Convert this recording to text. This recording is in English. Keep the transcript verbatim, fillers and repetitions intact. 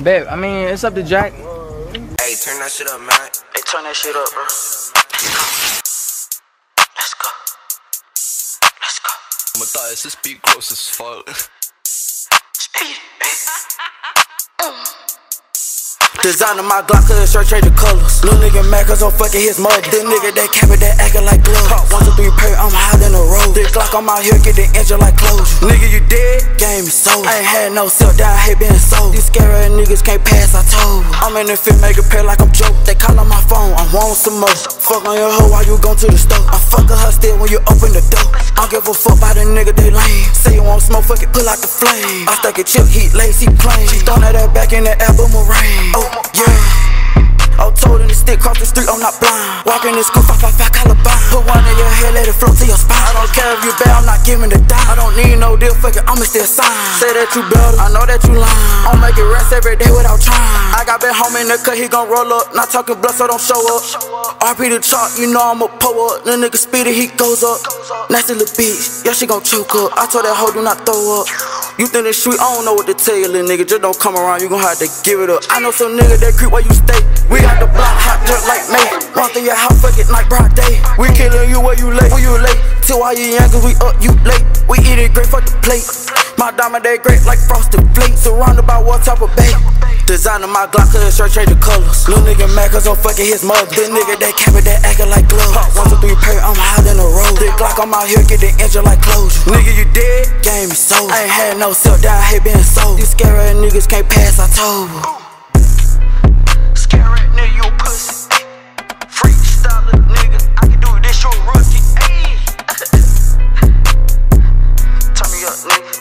Babe, I mean, it's up to Jack. Hey, turn that shit up, man. Hey, turn that shit up, bro. Let's go. Let's go. I'ma thought this beat close as fuck. Speed it. Designing my Glock cause shirt trade the colors. Little nigga mad cause I'm fucking his mother. This nigga that cap it that acting like gloves. One, two, three, pair, I'm high in the road. This Glock I'm out here get the engine like closure. Nigga you dead, game is sold. I ain't had no silk down, hate being sold. These scary ass niggas can't pass, I told. I'm in the fit, make a pair like I'm Joe. They call on my phone, I want some more. Fuck on your hoe while you go to the store. I'm fucking her still when you open the door. I don't give a fuck by the nigga, they lame. Say you want smoke, fuck it, pull out the flame. I stuck a chip, heat, lazy plane. She throwing that back in the air, boomerang. Oh, yeah. I'm told in the stick, cross the street, I'm not blind. Walking this coupe, five, five, five, Columbine. Put one in your head, let it float to your spine. I don't care if you bad, I'm not giving the dime. I don't need no deal, fuck it, I'ma still sign. Say that you better, I know that you lying. I'll make it rest every day without trying. I got been home in the cut, he gon' roll up. Not talking blood, so don't show up. R P the chalk, you know I'ma pull up. The nigga speed it, he goes up. Nasty little bitch, yeah, she gon' choke up. I told that hoe, do not throw up. You think this street, I don't know what to tell you, little nigga. Just don't come around, you gon' have to give it up. I know some nigga that creep where you stay. We got the block hot just like me. Run through your house, fuck it like broad day. We killin' you where you late, where you late. Till while you young, cause we up, you late. We eat it great, fuck the plate. My diamond, they great like frosted flakes. Surrounded by what type of bait. Designing my Glock cause shirt trade the colors. Little nigga mad cause I'm fucking his mother. This nigga that cap it that acting like gloves. One, two, three, pair, I'm high in the road. This Glock I'm out here get the engine like closure. Nigga you dead, game is sold. I ain't had no silk down, hate being sold. These scary ass niggas can't pass, I told. Scary ass nigga, you a pussy. Freestyle nigga, I can do this, you a rookie. Turn me up, nigga.